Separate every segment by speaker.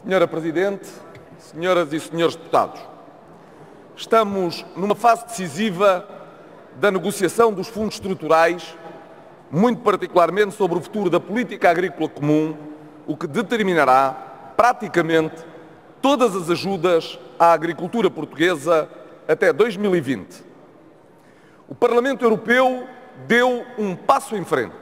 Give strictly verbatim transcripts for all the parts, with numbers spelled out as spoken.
Speaker 1: Senhora Presidente, senhoras e senhores deputados, estamos numa fase decisiva da negociação dos fundos estruturais, muito particularmente sobre o futuro da política agrícola comum, o que determinará, praticamente, todas as ajudas à agricultura portuguesa até dois mil e vinte. O Parlamento Europeu deu um passo em frente.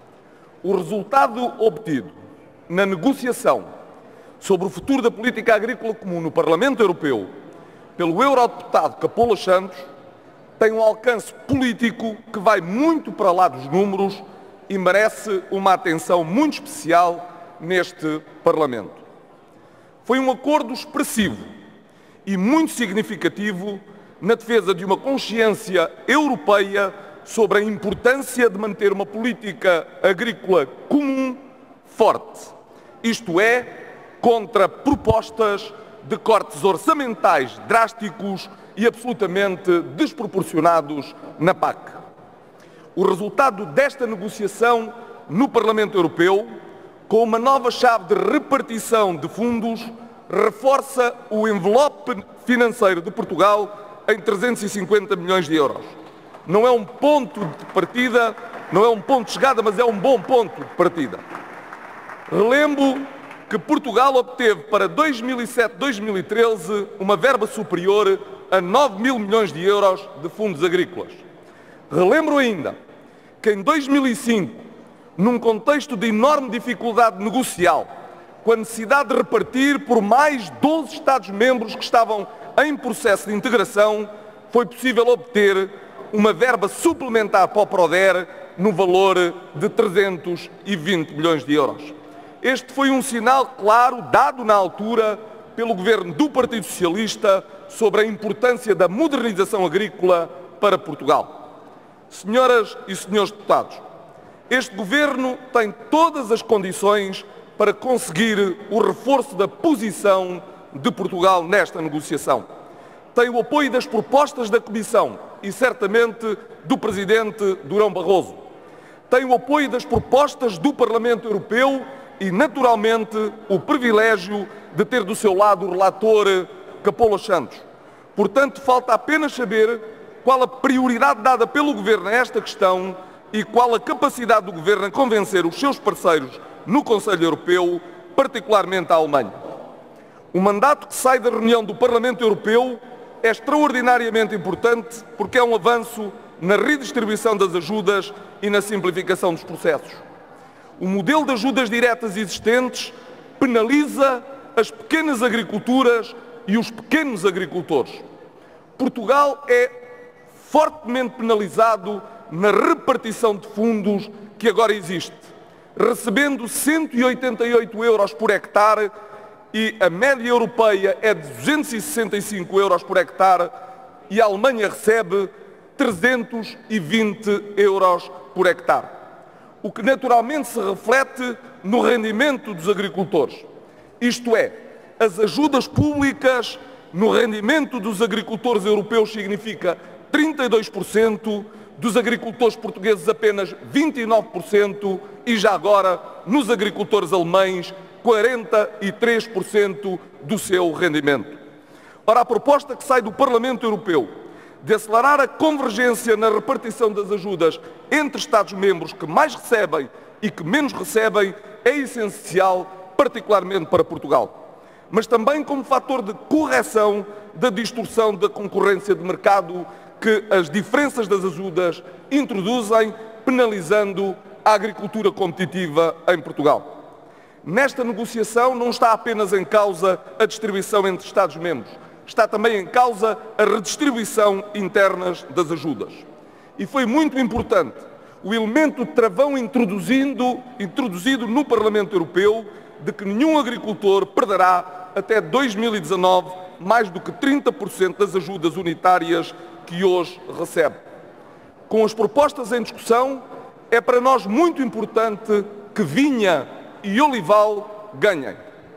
Speaker 1: O resultado obtido na negociação sobre o futuro da política agrícola comum no Parlamento Europeu pelo eurodeputado Capola Santos tem um alcance político que vai muito para lá dos números e merece uma atenção muito especial neste Parlamento. Foi um acordo expressivo e muito significativo na defesa de uma consciência europeia sobre a importância de manter uma política agrícola comum forte, isto é, contra propostas de cortes orçamentais drásticos e absolutamente desproporcionados na P A C. O resultado desta negociação no Parlamento Europeu, com uma nova chave de repartição de fundos, reforça o envelope financeiro de Portugal em trezentos e cinquenta milhões de euros. Não é um ponto de partida, não é um ponto de chegada, mas é um bom ponto de partida. Relembro que Portugal obteve para dois mil e sete a dois mil e treze uma verba superior a nove mil milhões de euros de fundos agrícolas. Relembro ainda que em dois mil e cinco, num contexto de enorme dificuldade negocial, com a necessidade de repartir por mais doze Estados-membros que estavam em processo de integração, foi possível obter uma verba suplementar para o PRODER no valor de trezentos e vinte milhões de euros. Este foi um sinal claro dado na altura pelo governo do Partido Socialista sobre a importância da modernização agrícola para Portugal. Senhoras e senhores deputados, este governo tem todas as condições para conseguir o reforço da posição de Portugal nesta negociação. Tem o apoio das propostas da Comissão e, certamente, do Presidente Durão Barroso. Tem o apoio das propostas do Parlamento Europeu e, naturalmente, o privilégio de ter do seu lado o relator Capola Santos. Portanto, falta apenas saber qual a prioridade dada pelo Governo a esta questão e qual a capacidade do Governo em convencer os seus parceiros no Conselho Europeu, particularmente a Alemanha. O mandato que sai da reunião do Parlamento Europeu é extraordinariamente importante porque é um avanço na redistribuição das ajudas e na simplificação dos processos. O modelo de ajudas diretas existentes penaliza as pequenas agriculturas e os pequenos agricultores. Portugal é fortemente penalizado na repartição de fundos que agora existe, recebendo cento e oitenta e oito euros por hectare e a média europeia é de duzentos e sessenta e cinco euros por hectare e a Alemanha recebe trezentos e vinte euros por hectare. O que naturalmente se reflete no rendimento dos agricultores. Isto é, as ajudas públicas no rendimento dos agricultores europeus significa trinta e dois por cento, dos agricultores portugueses apenas vinte e nove por cento e já agora nos agricultores alemães quarenta e três por cento do seu rendimento. Ora, a proposta que sai do Parlamento Europeu de acelerar a convergência na repartição das ajudas entre Estados-membros que mais recebem e que menos recebem é essencial, particularmente para Portugal, mas também como fator de correção da distorção da concorrência de mercado que as diferenças das ajudas introduzem, penalizando a agricultura competitiva em Portugal. Nesta negociação não está apenas em causa a distribuição entre Estados-membros, está também em causa a redistribuição internas das ajudas. E foi muito importante o elemento de travão introduzindo, introduzido no Parlamento Europeu de que nenhum agricultor perderá até dois mil e dezanove mais do que trinta por cento das ajudas unitárias que hoje recebe. Com as propostas em discussão, é para nós muito importante que vinha e olival ganhem.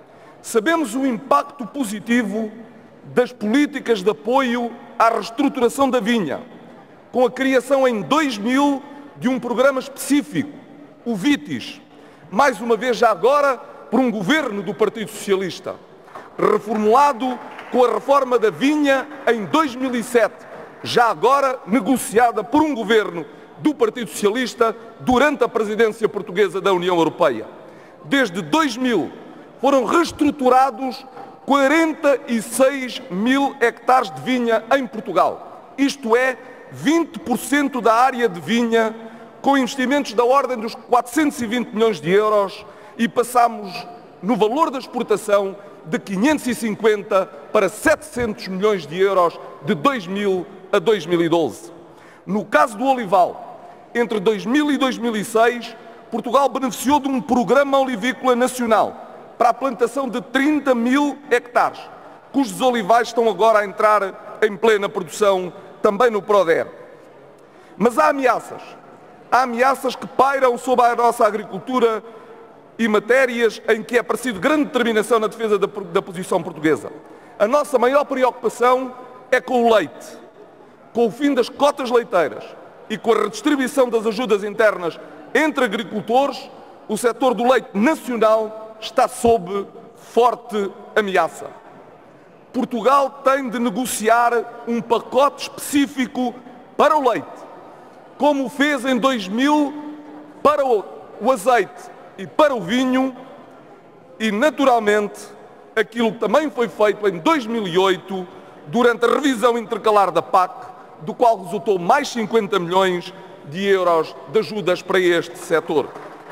Speaker 1: Sabemos o impacto positivo das políticas de apoio à reestruturação da vinha, com a criação em dois mil de um programa específico, o VITIS, mais uma vez já agora por um governo do Partido Socialista. reformulado com a reforma da vinha em dois mil e sete, já agora negociada por um governo do Partido Socialista durante a presidência portuguesa da União Europeia. Desde dois mil foram reestruturados quarenta e seis mil hectares de vinha em Portugal. Isto é, vinte por cento da área de vinha, com investimentos da ordem dos quatrocentos e vinte milhões de euros, e passamos no valor da exportação de quinhentos e cinquenta para setecentos milhões de euros de dois mil a dois mil e doze. No caso do olival, entre dois mil e dois mil e seis, Portugal beneficiou de um programa olivícola nacional para a plantação de trinta mil hectares, cujos olivais estão agora a entrar em plena produção também no PRODER. Mas há ameaças. Há ameaças que pairam sobre a nossa agricultura e matérias em que é preciso grande determinação na defesa da, da posição portuguesa. A nossa maior preocupação é com o leite. Com o fim das cotas leiteiras e com a redistribuição das ajudas internas entre agricultores, o setor do leite nacional está sob forte ameaça. Portugal tem de negociar um pacote específico para o leite, como fez em dois mil para o, o azeite e para o vinho, e naturalmente aquilo que também foi feito em dois mil e oito, durante a revisão intercalar da P A C, do qual resultou mais cinquenta milhões de euros de ajudas para este setor.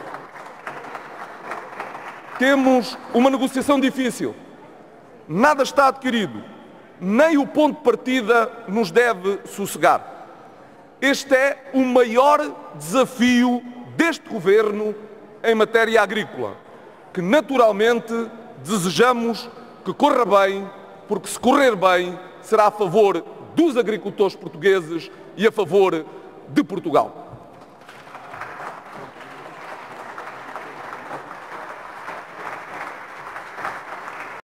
Speaker 1: Temos uma negociação difícil. Nada está adquirido. Nem o ponto de partida nos deve sossegar. Este é o maior desafio deste Governo em matéria agrícola, que naturalmente desejamos que corra bem, porque se correr bem será a favor dos agricultores portugueses e a favor de Portugal.